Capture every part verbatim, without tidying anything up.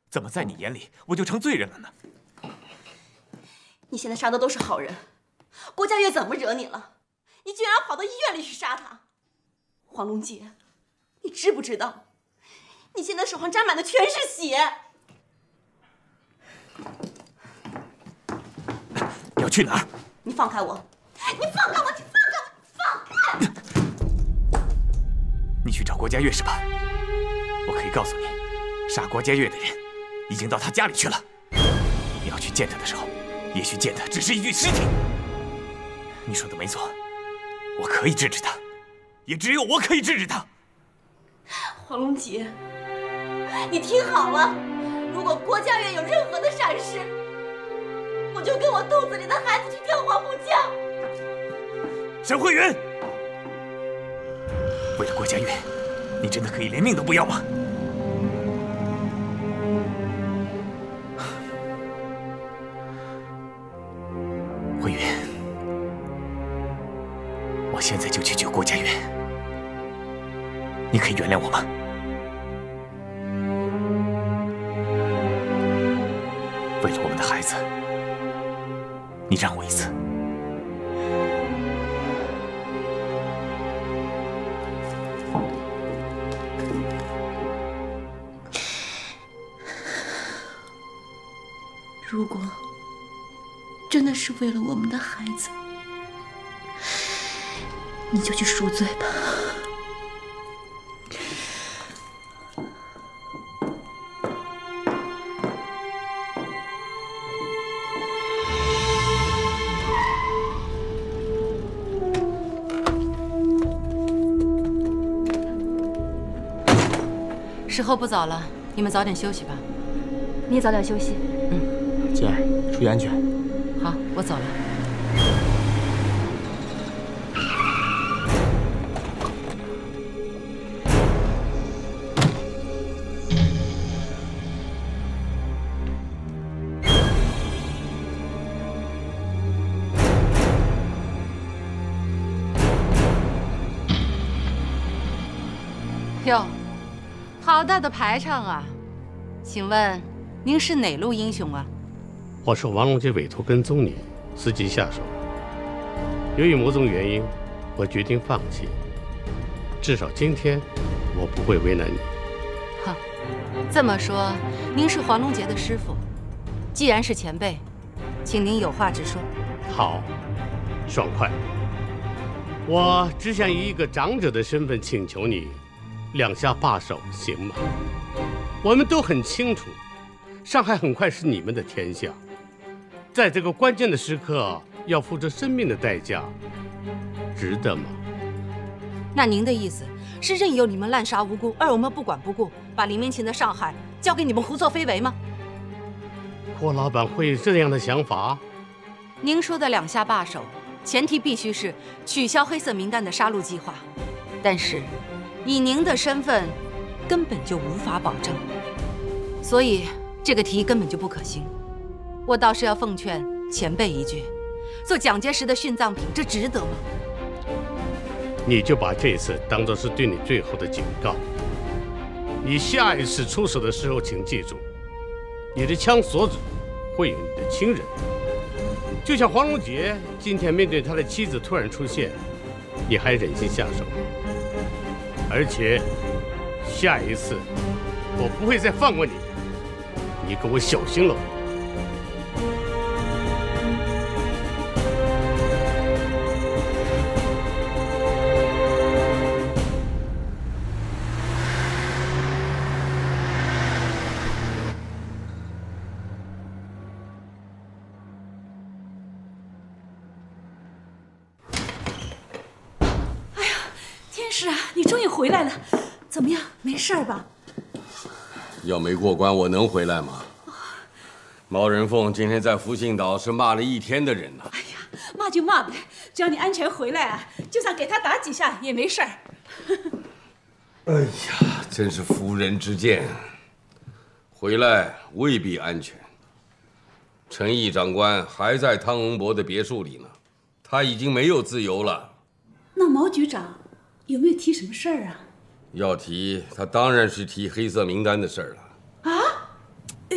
怎么在你眼里我就成罪人了呢？ 你现在杀的都是好人，郭家月怎么惹你了？你居然跑到医院里去杀他！黄龙杰，你知不知道，你现在手上沾满的全是血？ 你要去哪儿？ 你放开我！你放开我！你放开我！放开！ 你去找郭家月是吧？我可以告诉你，杀郭家月的人已经到他家里去了。你要去见他的时候，也许见的只是一具尸体。你说的没错，我可以制止他，也只有我可以制止他。 黄龙杰，你听好了，如果郭家月有任何的闪失，我就跟我肚子里的孩子去跳黄浦江。 沈慧云，为了郭家月，你真的可以连命都不要吗？慧云，我现在就去救郭家月，你可以原谅我吗？为了我们的孩子，你让我一次。 如果真的是为了我们的孩子，你就去赎罪吧。 时候不早了，你们早点休息吧。 你也早点休息。 嗯， 姐，注意安全。 好，我走了。哟，好大的排场啊！请问您是哪路英雄啊？ 我受王龙杰委托跟踪你，伺机下手。由于某种原因，我决定放弃。至少今天，我不会为难你。 哼，这么说，您是黄龙杰的师傅。既然是前辈，请您有话直说。 好，爽快。我只想以一个长者的身份请求你，两下罢手，行吗？我们都很清楚，上海很快是你们的天下。在这个关键的时刻，要付出生命的代价，值得吗？ 那您的意思是任由你们滥杀无辜，而我们不管不顾，把黎明琴的上海交给你们胡作非为吗？ 郭老板会有这样的想法？ 您说的两下罢手，前提必须是取消黑色名单的杀戮计划。但是，以您的身份，根本就无法保证，所以这个提议根本就不可行。我倒是要奉劝前辈一句：做蒋介石的殉葬品，这值得吗？ 你就把这次当作是对你最后的警告。你下一次出手的时候，请记住，你的枪所指会有你的亲人。就像黄龙杰今天面对他的妻子突然出现，你还忍心下手？而且下一次我不会再放过你，你给我小心了。 是啊，你终于回来了，怎么样？没事吧？ 要没过关，我能回来吗？毛人凤今天在福信岛是骂了一天的人呢。 哎呀，骂就骂呗，只要你安全回来啊，就算给他打几下也没事儿。 哎呀，真是妇人之见，回来未必安全。陈毅长官还在汤恩伯的别墅里呢，他已经没有自由了。 那毛局长有没有提什么事儿啊？ 要提，他当然是提黑色名单的事儿了。 啊？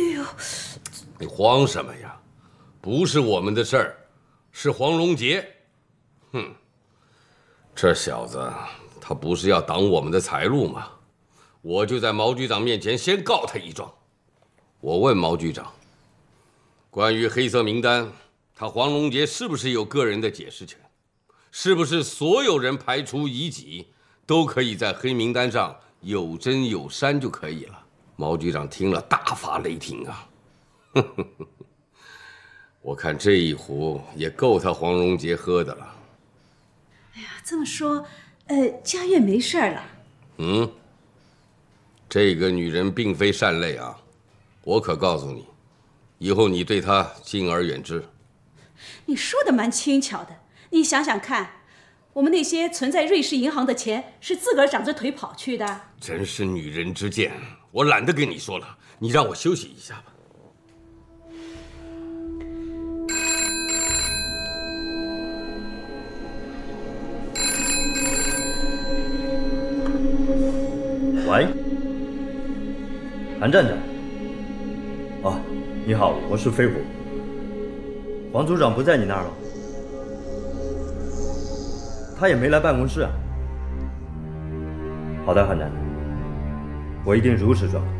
你慌什么呀？不是我们的事儿，是黄荣杰。哼，这小子他不是要挡我们的财路吗？我就在毛局长面前先告他一状。我问毛局长，关于黑色名单，他黄荣杰是不是有个人的解释权？是不是所有人排除异己都可以在黑名单上有真有删就可以了？毛局长听了大发雷霆啊！我看这一壶也够他黄荣杰喝的了。 哎呀，这么说，呃，佳悦没事了。 嗯，这个女人并非善类啊，我可告诉你，以后你对她敬而远之。 你说的蛮轻巧的，你想想看，我们那些存在瑞士银行的钱是自个儿长着腿跑去的。 真是女人之见，我懒得跟你说了，你让我休息一下吧。 喂，韩站长。哦，你好，我是飞虎。黄组长不在你那儿了？他也没来办公室啊。好的，韩站长，我一定如实转告。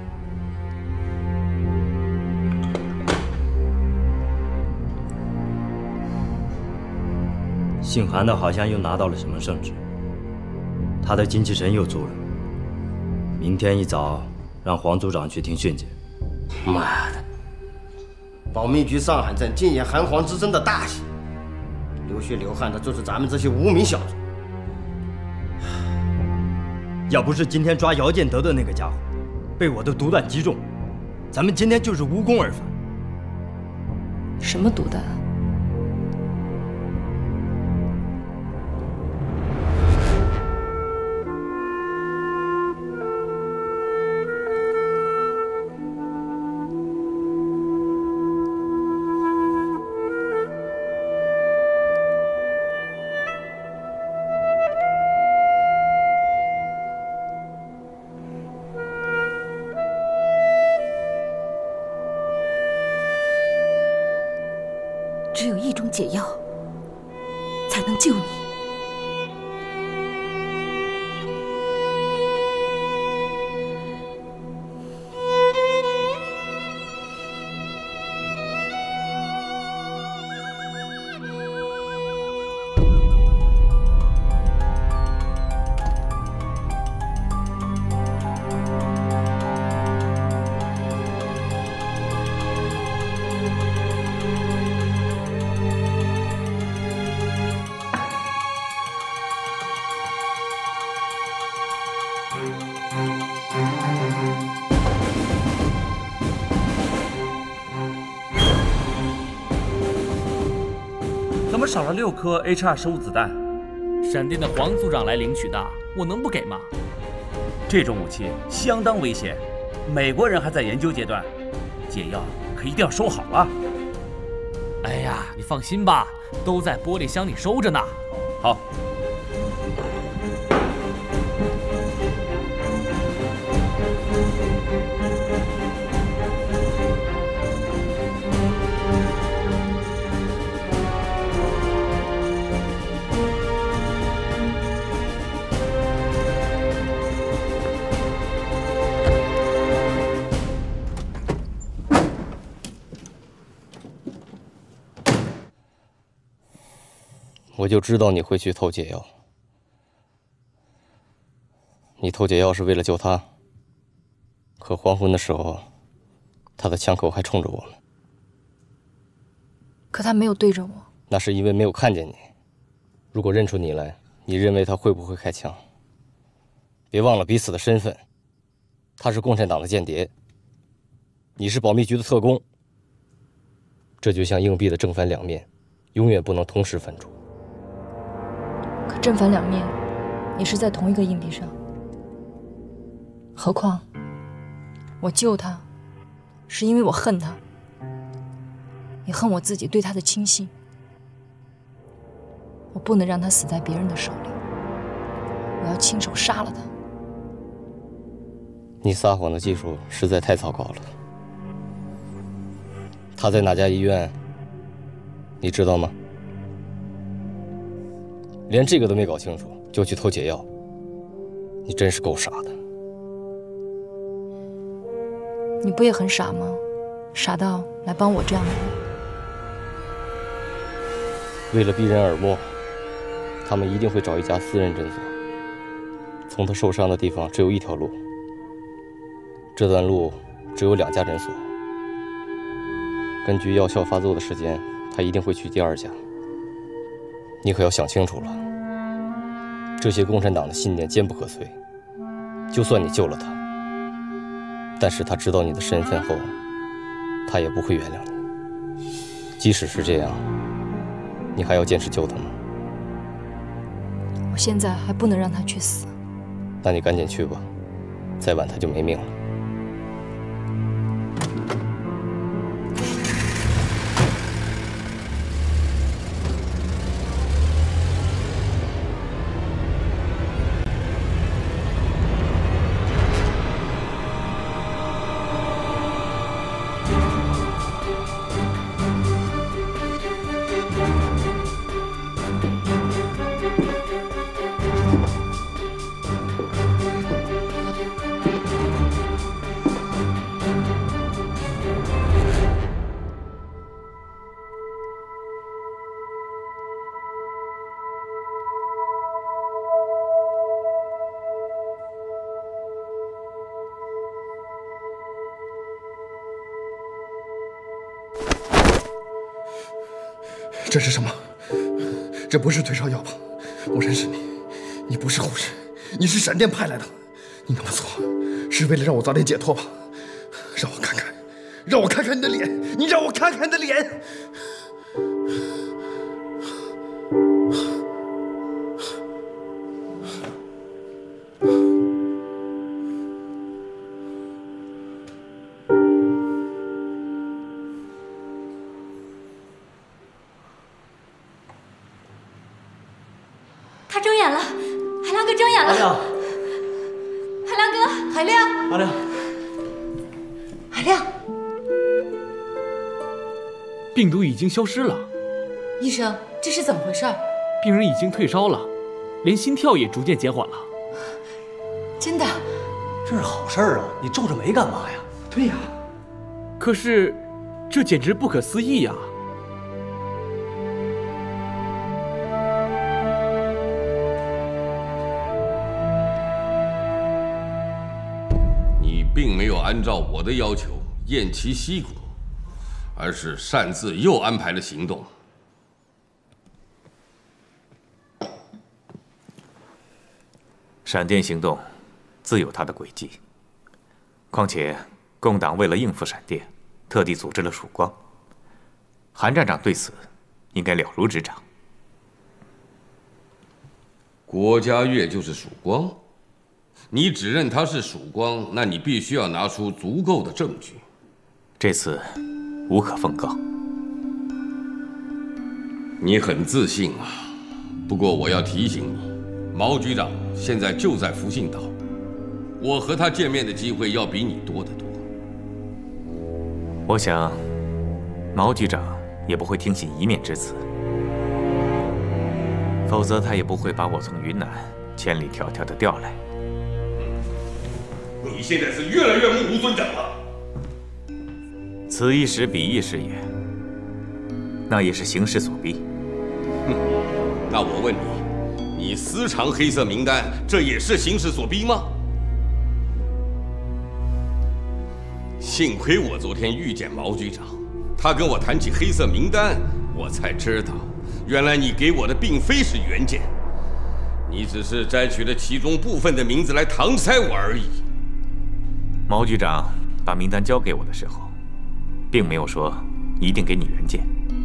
姓韩的好像又拿到了什么圣旨，他的精气神又足了。明天一早让黄组长去听训诫。 妈的！保密局上海镇竟演韩黄之争的大戏，流血流汗的就是咱们这些无名小卒。 要不是今天抓姚建德的那个家伙被我的毒弹击中，咱们今天就是无功而返。 什么毒弹？只有一种解药，才能救你。 怎么少了六颗 H 二 十五子弹？ 闪电的黄组长来领取的，我能不给吗？ 这种武器相当危险，美国人还在研究阶段，解药可一定要收好了。 哎呀，你放心吧，都在玻璃箱里收着呢。 好。 我就知道你会去偷解药。你偷解药是为了救他，可黄昏的时候，他的枪口还冲着我们。 可他没有对着我。 那是因为没有看见你。如果认出你来，你认为他会不会开枪？别忘了彼此的身份，他是共产党的间谍，你是保密局的特工。这就像硬币的正反两面，永远不能同时翻出。 可正反两面也是在同一个硬币上。何况我救他是因为我恨他，也恨我自己对他的轻信。我不能让他死在别人的手里，我要亲手杀了他。 你撒谎的技术实在太糟糕了。 他在哪家医院？你知道吗？连这个都没搞清楚，就去偷解药，你真是够傻的。 你不也很傻吗？傻到来帮我这样的人。 为了避人耳目，他们一定会找一家私人诊所。从他受伤的地方只有一条路，这段路只有两家诊所。根据药效发作的时间，他一定会去第二家。你可要想清楚了，这些共产党的信念坚不可摧。就算你救了他，但是他知道你的身份后，他也不会原谅你。即使是这样，你还要坚持救他吗？ 我现在还不能让他去死。 那你赶紧去吧，再晚他就没命了。 这是什么？这不是退烧药吧？我认识你，你不是护士，你是闪电派来的。你那么做，是为了让我早点解脱吧？让我看看，让我看看你的脸，你让我看看你的脸。 他睁眼了，海亮哥睁眼了。 阿亮， 海亮哥，海亮， 阿亮， 海亮， 病毒已经消失了。 医生，这是怎么回事？ 病人已经退烧了，连心跳也逐渐减缓了。 真的？ 这是好事儿啊！你皱着眉干嘛呀？ 对呀。 可是，这简直不可思议呀！ 并没有按照我的要求偃旗息鼓，而是擅自又安排了行动。 闪电行动自有它的轨迹，况且共党为了应付闪电，特地组织了曙光。韩站长对此应该了如指掌。 郭家乐就是曙光？你指认他是曙光，那你必须要拿出足够的证据。 这次无可奉告。 你很自信啊，不过我要提醒你，毛局长现在就在福信岛，我和他见面的机会要比你多得多。 我想，毛局长也不会听信一面之词，否则他也不会把我从云南千里迢迢的调来。 你现在是越来越目无尊长了。 此一时彼一时也，那也是形势所逼。 哼，那我问你，你私藏黑色名单，这也是形势所逼吗？幸亏我昨天遇见毛局长，他跟我谈起黑色名单，我才知道，原来你给我的并非是原件，你只是摘取了其中部分的名字来搪塞我而已。 毛局长把名单交给我的时候，并没有说一定给你原件。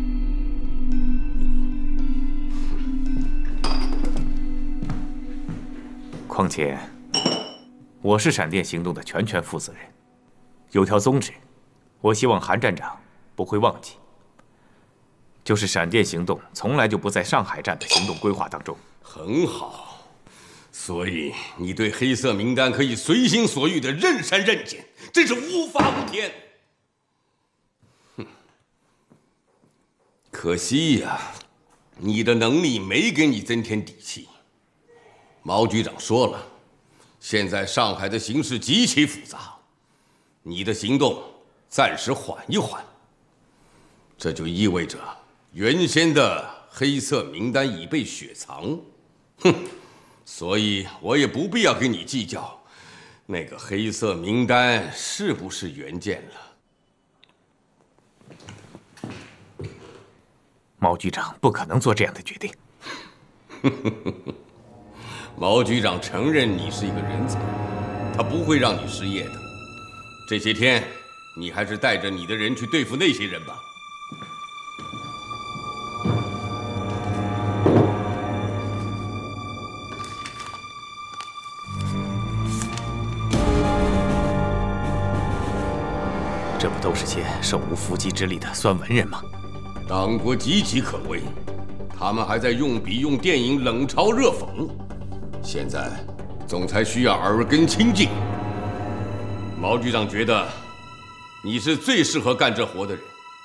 况且，我是闪电行动的全权负责人，有条宗旨，我希望韩站长不会忘记，就是闪电行动从来就不在上海站的行动规划当中。 很好。所以你对黑色名单可以随心所欲的任删任减，真是无法无天。哼， 可惜呀，你的能力没给你增添底气。毛局长说了，现在上海的形势极其复杂，你的行动暂时缓一缓。这就意味着原先的黑色名单已被雪藏。哼，所以我也不必要跟你计较那个黑色名单是不是原件了。 毛局长不可能做这样的决定。 毛局长承认你是一个人才，他不会让你失业的。这些天，你还是带着你的人去对付那些人吧。 这不都是些手无缚鸡之力的酸文人吗？ 党国岌岌可危，他们还在用笔用电影冷嘲热讽。现在，总裁需要耳根清净。毛局长觉得，你是最适合干这活的人。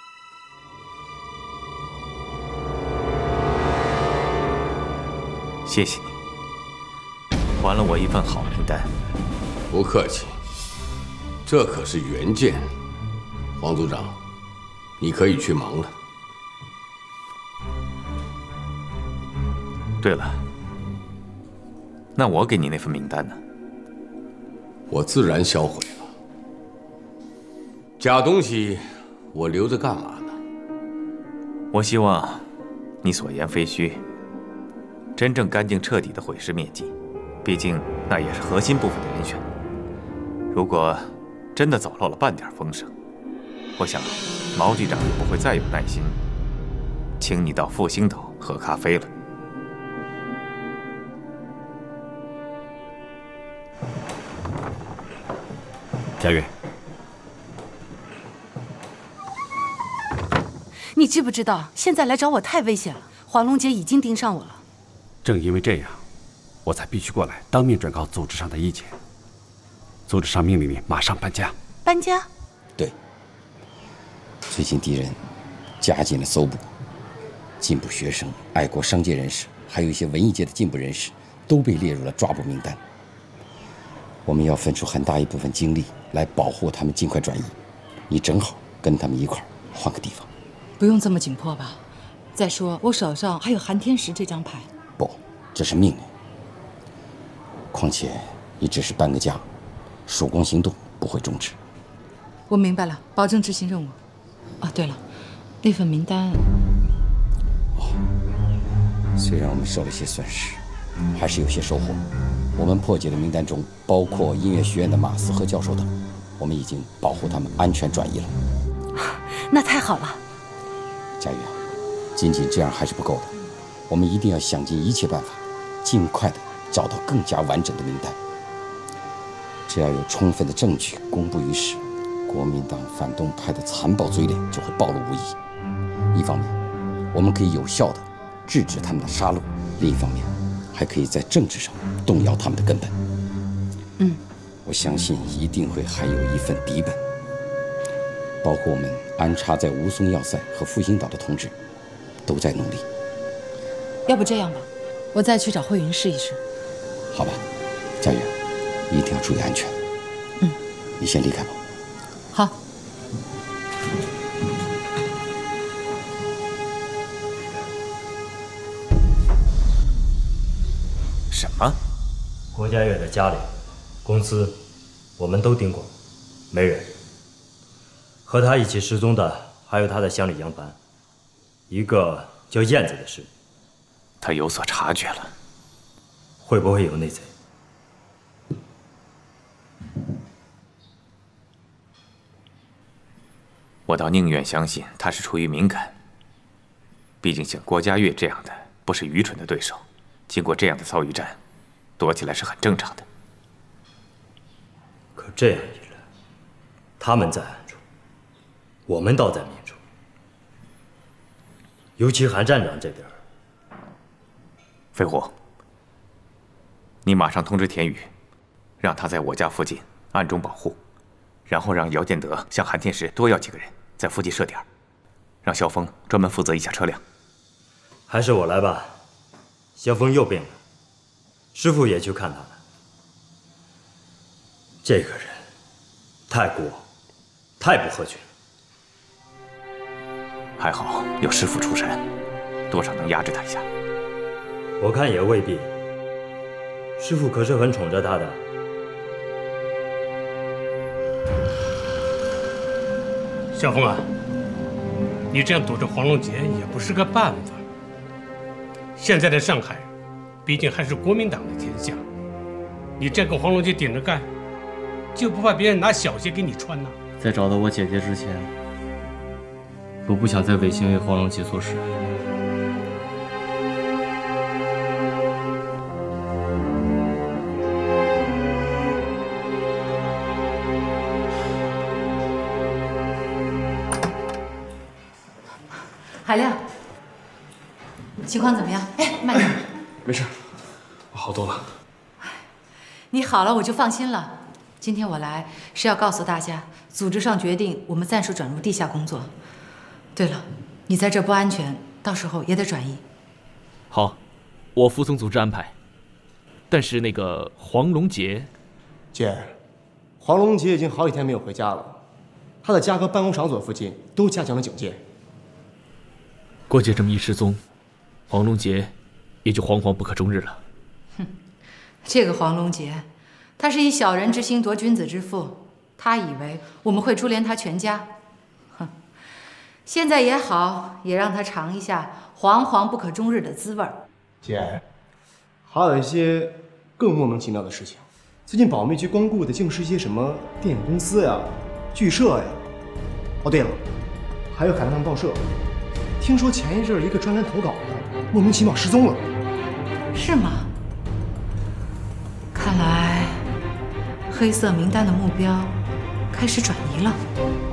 谢谢你，还了我一份好名单。 不客气，这可是原件。黄组长，你可以去忙了。 对了，那我给你那份名单呢？ 我自然销毁了。假东西，我留着干嘛呢？ 我希望你所言非虚，真正干净彻底的毁尸灭迹，毕竟那也是核心部分的人选。如果真的走漏了半点风声，我想毛局长也不会再有耐心请你到复兴岛喝咖啡了。 佳悦， 你知不知道现在来找我太危险了？黄龙杰已经盯上我了。 正因为这样，我才必须过来当面转告组织上的意见。组织上命令你马上搬家。 搬家？ 对。最近敌人加紧了搜捕，进步学生、爱国商界人士，还有一些文艺界的进步人士，都被列入了抓捕名单。我们要分出很大一部分精力来保护他们尽快转移。你正好跟他们一块儿换个地方。 不用这么紧迫吧？再说我手上还有韩天石这张牌。 不，这是命令。况且你只是搬个家，曙光行动不会终止。 我明白了，保证执行任务。啊，对了，那份名单…… 哦，虽然我们受了些损失，还是有些收获。我们破解的名单中包括音乐学院的马斯和教授等，我们已经保护他们安全转移了。 那太好了。 佳玉啊，仅仅这样还是不够的，我们一定要想尽一切办法，尽快的找到更加完整的名单。只要有充分的证据公布于世，国民党反动派的残暴嘴脸就会暴露无遗。一方面，我们可以有效的制止他们的杀戮；另一方面，还可以在政治上动摇他们的根本。 嗯， 我相信一定会还有一份底本，包括我们安插在吴淞要塞和复兴岛的同志，都在努力。 要不这样吧，我再去找慧云试一试。 好吧，佳悦，一定要注意安全。 嗯， 你先离开吧。 好。 什么？ 郭佳悦的家里、公司，我们都盯过，没人。和他一起失踪的还有他的乡里杨凡，一个叫燕子的是。 他有所察觉了， 会不会有内贼？ 我倒宁愿相信他是出于敏感。毕竟像郭佳悦这样的不是愚蠢的对手，经过这样的遭遇战，躲起来是很正常的。 可这样一来，他们在暗处，我们倒在明处。尤其韩站长这边， 飞虎，你马上通知田宇，让他在我家附近暗中保护，然后让姚建德向韩天石多要几个人，在附近设点。 让萧峰专门负责一下车辆。 还是我来吧。萧峰又病了，师傅也去看他了。这个人太过，太不合群了。 还好有师傅出山，多少能压制他一下。 我看也未必。师傅可是很宠着他的。 萧峰啊，你这样躲着黄龙杰也不是个办法。现在的上海，毕竟还是国民党的天下，你这样跟黄龙杰顶着干，就不怕别人拿小鞋给你穿呢？ 在找到我姐姐之前，我不想再违心为黄龙杰做事。 海亮，情况怎么样？哎，慢点。 没事，我好多了。 你好了，我就放心了。今天我来是要告诉大家，组织上决定我们暂时转入地下工作。对了，你在这不安全，到时候也得转移。 好，我服从组织安排。但是那个黄龙杰， 姐，黄龙杰已经好几天没有回家了，他的家和办公场所附近都加强了警戒。 郭姐这么一失踪，黄龙杰也就惶惶不可终日了。 哼，这个黄龙杰，他是以小人之心夺君子之腹，他以为我们会株连他全家。哼，现在也好，也让他尝一下惶惶不可终日的滋味儿。 姐，还有一些更莫名其妙的事情。最近保密局光顾的竟是一些什么电影公司呀、剧社呀。哦，对了，还有海浪报社。听说前一阵一个专栏投稿的莫名其妙失踪了， 是吗？看来黑色名单的目标开始转移了。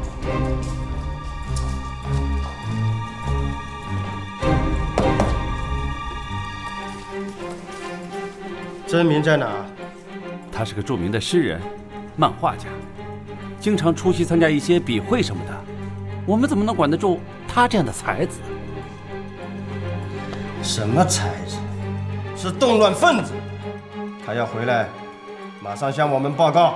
真名在哪？ 他是个著名的诗人、漫画家，经常出席参加一些笔会什么的。我们怎么能管得住他这样的才子？ 什么才子？是动乱分子。他要回来，马上向我们报告。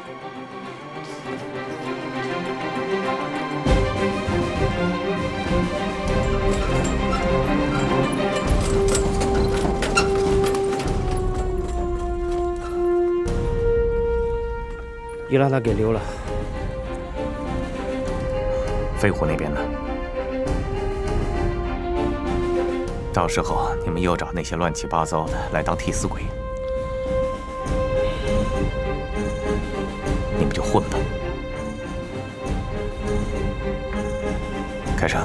又让他给溜了。 飞虎那边呢？到时候你们又找那些乱七八糟的来当替死鬼，你们就混吧。开车。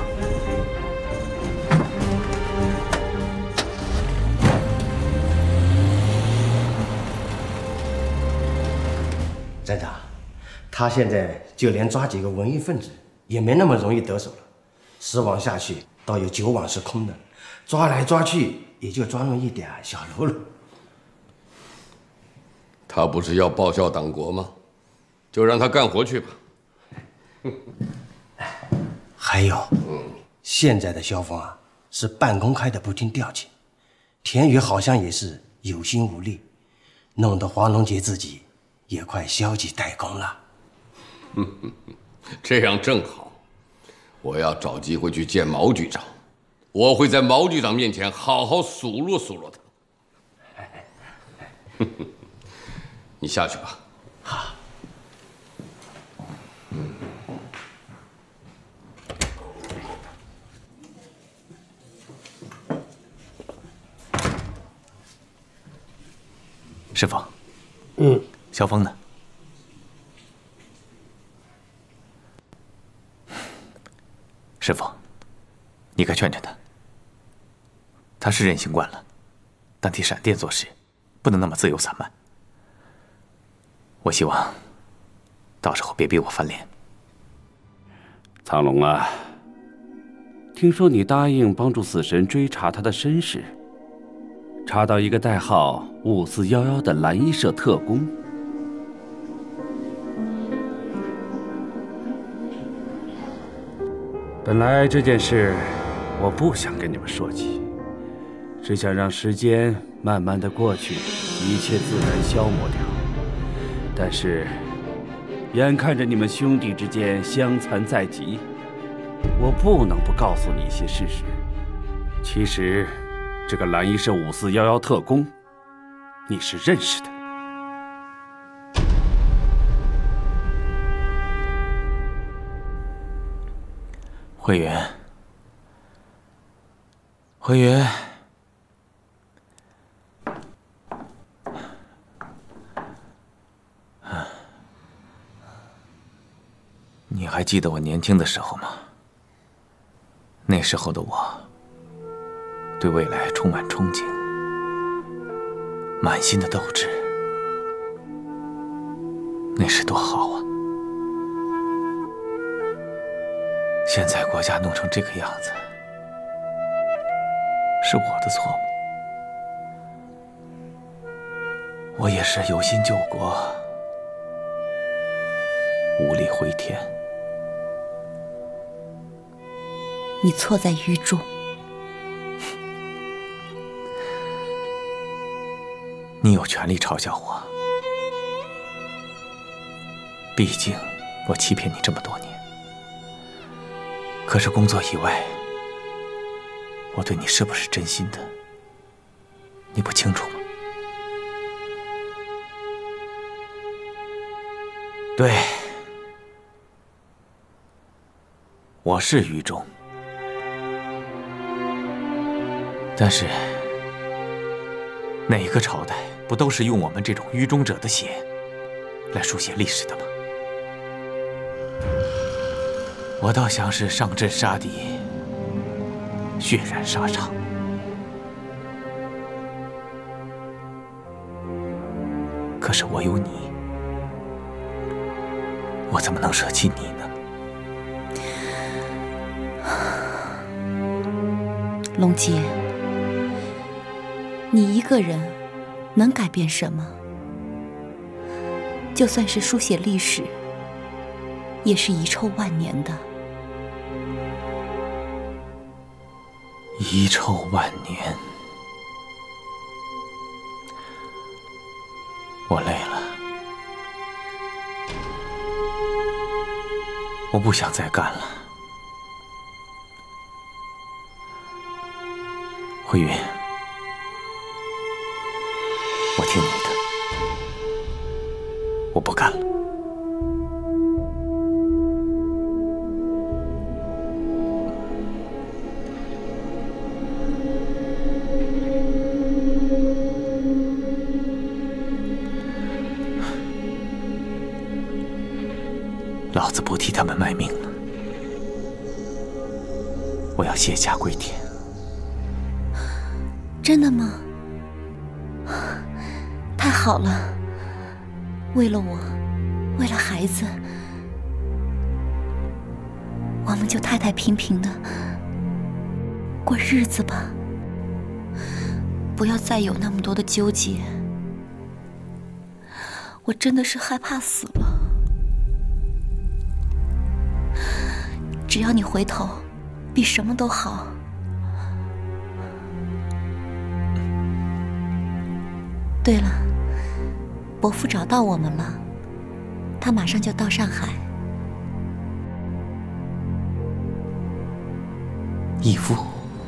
站长，他现在就连抓几个文艺分子也没那么容易得手了，十网下去，倒有九网是空的，抓来抓去也就抓那么一点小喽啰。 他不是要报效党国吗？就让他干活去吧。 还有，嗯，现在的萧峰啊，是半公开的不听调遣，田宇好像也是有心无力，弄得黄龙杰自己也快消极怠工了。 这样正好，我要找机会去见毛局长，我会在毛局长面前好好数落数落他。你下去吧。 好。 师傅， 嗯， 萧峰呢？师傅，你该劝劝他。他是任性惯了，但替闪电做事，不能那么自由散漫。我希望，到时候别逼我翻脸。 苍龙啊，听说你答应帮助死神追查他的身世，查到一个代号五四幺幺的蓝衣社特工。 本来这件事我不想跟你们说起，只想让时间慢慢的过去，一切自然消磨掉。但是，眼看着你们兄弟之间相残在即，我不能不告诉你一些事实。其实，这个蓝衣社五四幺幺特工，你是认识的。 慧云，慧云，你还记得我年轻的时候吗？那时候的我，对未来充满憧憬，满心的斗志，那时多好啊！现在国家弄成这个样子，是我的错吗？我也是有心救国，无力回天。 你错在于众。 你有权利嘲笑我，毕竟我欺骗你这么多年。可是工作以外，我对你是不是真心的，你不清楚吗？对，我是于中，但是哪个朝代不都是用我们这种于中者的血来书写历史的吗？我倒想是上阵杀敌，血染沙场。可是我有你，我怎么能舍弃你呢？ 龙杰，你一个人能改变什么？就算是书写历史，也是遗臭万年的。 遗臭万年，我累了，我不想再干了。慧云，我听你的，我不干了。老子不替他们卖命了，我要卸甲归田。 真的吗？太好了！为了我，为了孩子，我们就太太平平的过日子吧，不要再有那么多的纠结。我真的是害怕死了。只要你回头，比什么都好。对了，伯父找到我们了，他马上就到上海。 义父，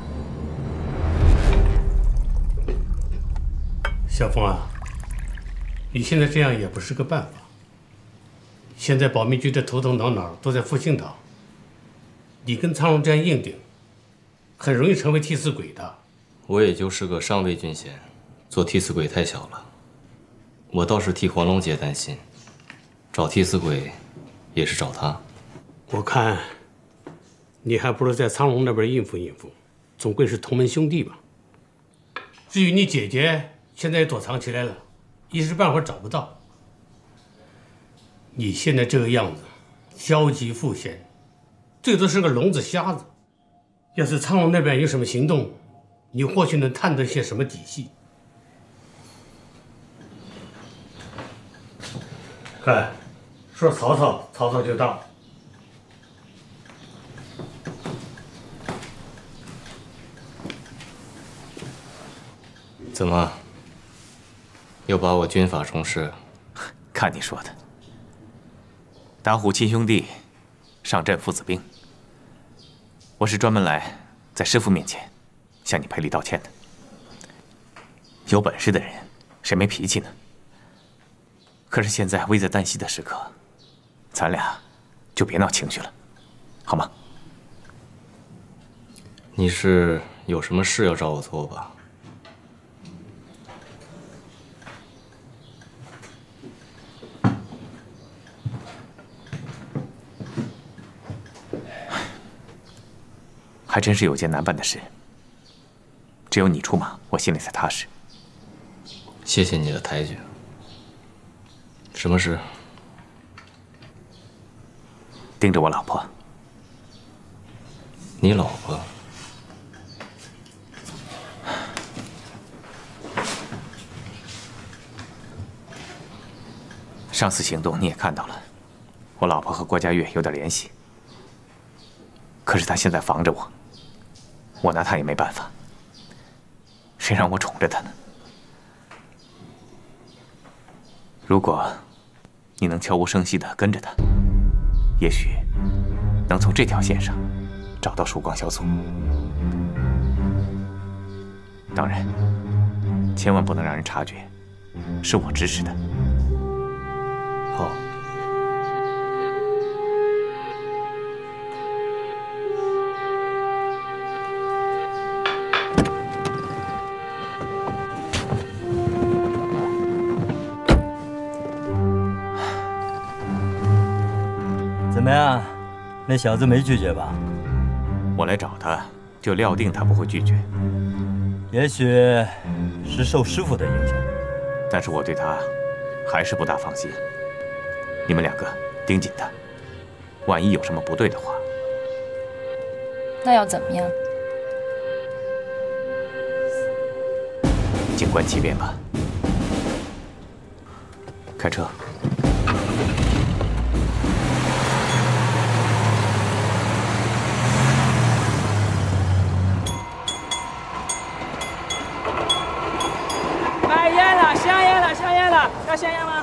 小凤啊，你现在这样也不是个办法。现在保密局的头头脑脑都在复兴岛。你跟苍龙这样硬顶，很容易成为替死鬼的。 我也就是个上尉军衔，做替死鬼太小了。我倒是替黄龙杰担心，找替死鬼也是找他。 我看你还不如在苍龙那边应付应付，总归是同门兄弟吧。至于你姐姐，现在也躲藏起来了，一时半会儿找不到。你现在这个样子，消极负闲。最多是个聋子瞎子，要是苍龙那边有什么行动，你或许能探得些什么底细。看，说曹操，曹操就到。 怎么，又把我军法重施？ 看你说的，打虎亲兄弟，上阵父子兵。我是专门来在师父面前向你赔礼道歉的。有本事的人，谁没脾气呢？可是现在危在旦夕的时刻，咱俩就别闹情绪了，好吗？ 你是有什么事要找我做吧？ 还真是有件难办的事，只有你出马，我心里才踏实。 谢谢你的抬举。什么事？ 盯着我老婆。 你老婆？ 上次行动你也看到了，我老婆和郭家月有点联系，可是她现在防着我，我拿她也没办法。谁让我宠着她呢？如果你能悄无声息地跟着她，也许能从这条线上找到曙光小组。当然，千万不能让人察觉，是我指使的。 好。 怎么样，那小子没拒绝吧？ 我来找他，就料定他不会拒绝。 也许是受师傅的影响， 但是我对他还是不大放心。你们两个盯紧他，万一有什么不对的话， 那要怎么样？ 静观其变吧。开车。 卖烟了，香烟了，香烟了，要香烟吗？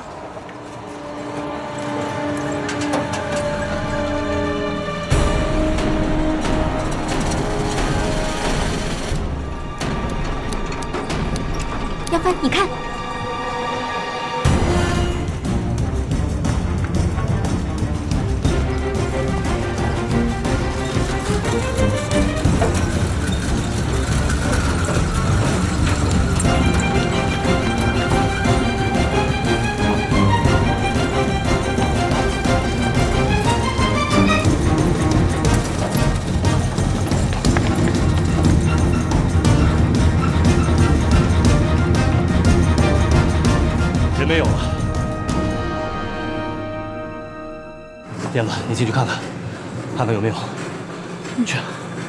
杨帆，你看， 人没有了。燕子，你进去看看，看看有没有。去。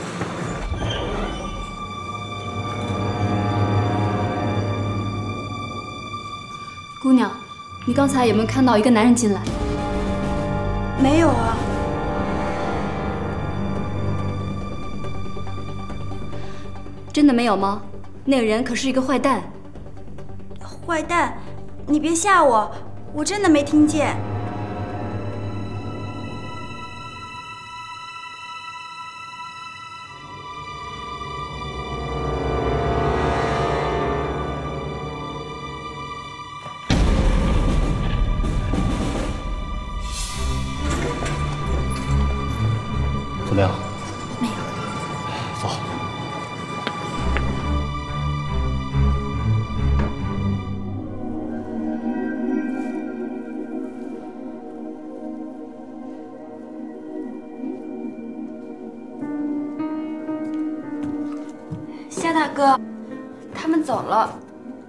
姑娘，你刚才有没有看到一个男人进来？ 没有啊。 真的没有吗？那个人可是一个坏蛋。 坏蛋，你别吓我，我真的没听见。 怎么样？ 没有。 走。 夏大哥，他们走了。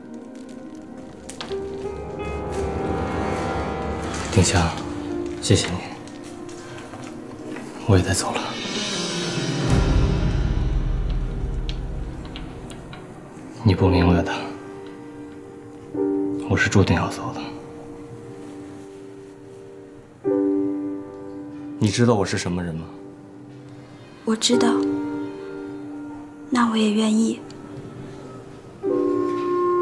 丁香，谢谢你，我也得走了。你不明白的，我是注定要走的。你知道我是什么人吗？ 我知道。那我也愿意。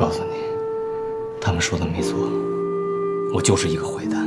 告诉你，他们说的没错，我就是一个坏蛋。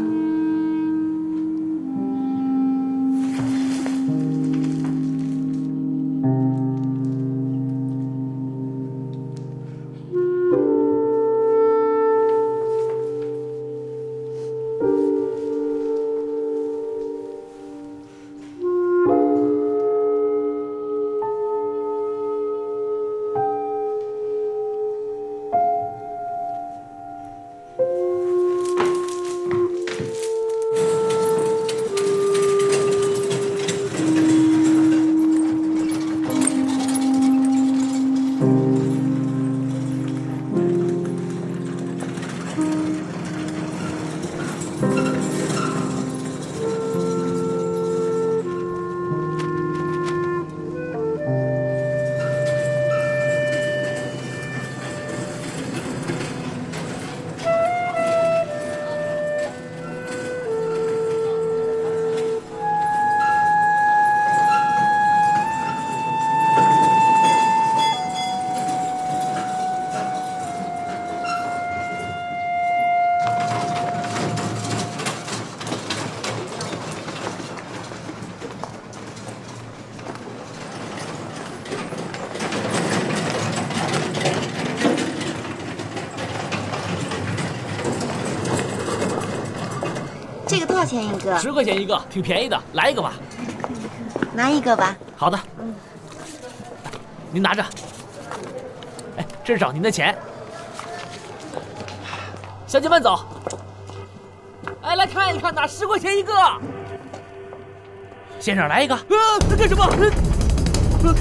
这个多少钱一个？ 十块钱一个，挺便宜的，来一个吧。 拿一个吧。 好的。嗯。您拿着。哎，这是找您的钱。小姐慢走。哎，来看一看呐，十块钱一个。先生，来一个。啊，干什么？呃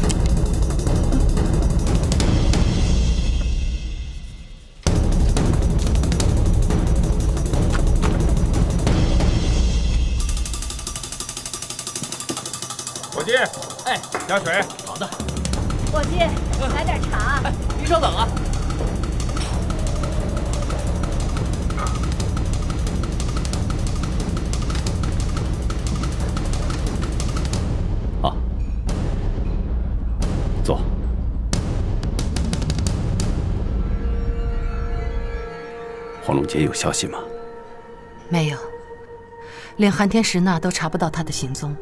伙计， 哎， 加水。 好的。 伙计，来点茶。 哎，您稍等啊。 好，坐。黄龙杰有消息吗？ 没有，连寒天石那都查不到他的行踪。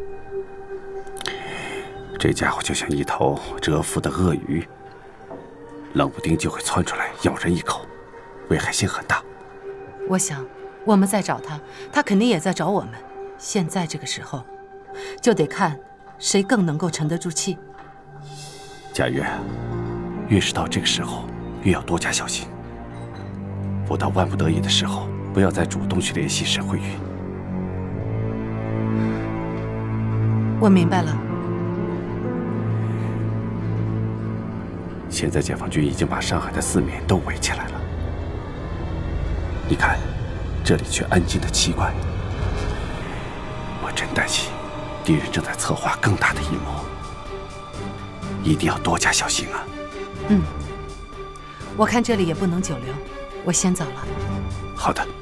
这家伙就像一头蛰伏的鳄鱼，冷不丁就会窜出来咬人一口，危害性很大。 我想，我们在找他，他肯定也在找我们。现在这个时候，就得看谁更能够沉得住气。 佳月，越是到这个时候，越要多加小心。不到万不得已的时候，不要再主动去联系沈慧云。 我明白了。 现在解放军已经把上海的四面都围起来了，你看，这里却安静的奇怪。我真担心，敌人正在策划更大的阴谋，一定要多加小心啊！ 嗯，我看这里也不能久留，我先走了。 好的。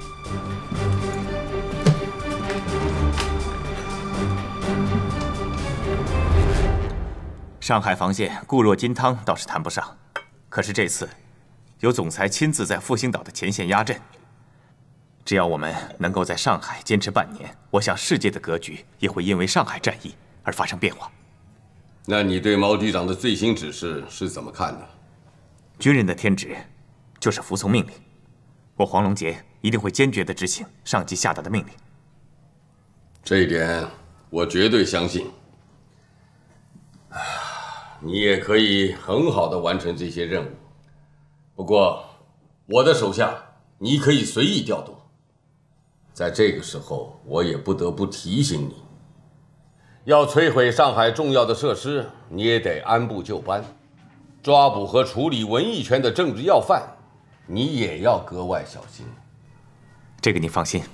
上海防线固若金汤倒是谈不上，可是这次有总裁亲自在复兴岛的前线压阵，只要我们能够在上海坚持半年，我想世界的格局也会因为上海战役而发生变化。 那你对毛局长的最新指示是怎么看的？ 军人的天职就是服从命令，我黄龙杰一定会坚决地执行上级下达的命令。 这一点我绝对相信。你也可以很好的完成这些任务，不过我的手下你可以随意调动。在这个时候，我也不得不提醒你，要摧毁上海重要的设施，你也得按部就班。抓捕和处理文艺圈的政治要犯，你也要格外小心。 这个你放心，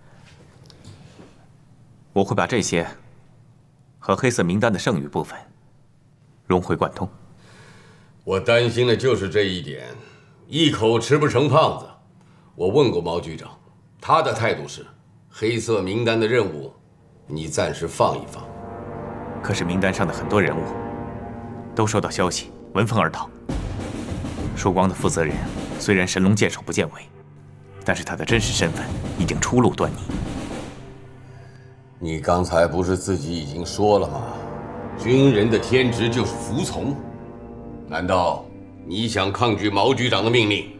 我会把这些和黑色名单的剩余部分融会贯通。 我担心的就是这一点，一口吃不成胖子。我问过毛局长，他的态度是，黑色名单的任务，你暂时放一放。 可是名单上的很多人物，都收到消息，闻风而逃。曙光的负责人虽然神龙见首不见尾，但是他的真实身份已经初露端倪。 你刚才不是自己已经说了吗？军人的天职就是服从。难道你想抗拒毛局长的命令？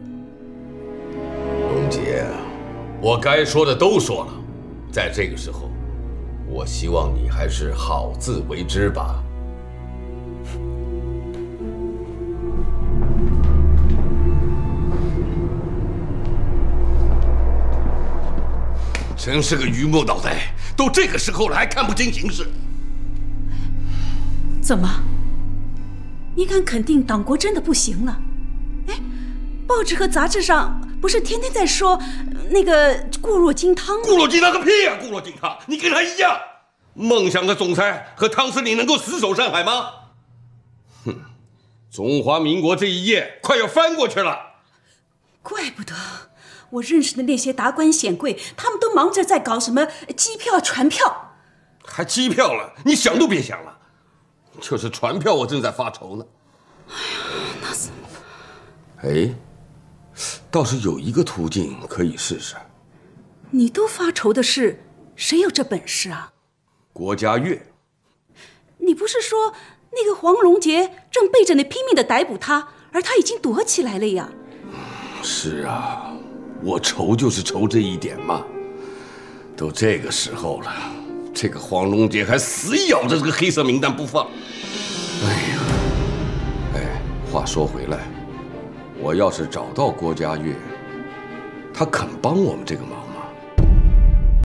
龙杰，我该说的都说了，在这个时候，我希望你还是好自为之吧。真是个榆木脑袋，都这个时候了还看不清形势。 怎么？你敢肯定党国真的不行了？哎，报纸和杂志上不是天天在说那个固若金汤吗？ 固若金汤个屁呀！固若金汤，你跟他一样，梦想着总裁和汤司令能够死守上海吗？哼，中华民国这一页快要翻过去了。 怪不得。我认识的那些达官显贵，他们都忙着在搞什么机票、船票， 还机票了？你想都别想了。就是船票，我正在发愁呢。 哎呀，那怎么办？哎，倒是有一个途径可以试试。 你都发愁的事，谁有这本事啊？ 郭嘉悦。 你不是说那个黄龙杰正背着你拼命的逮捕他，而他已经躲起来了呀？ 是啊。我愁就是愁这一点嘛，都这个时候了，这个黄龙杰还死咬着这个黑色名单不放。哎呀，哎，话说回来，我要是找到郭嘉悦，他肯帮我们这个忙，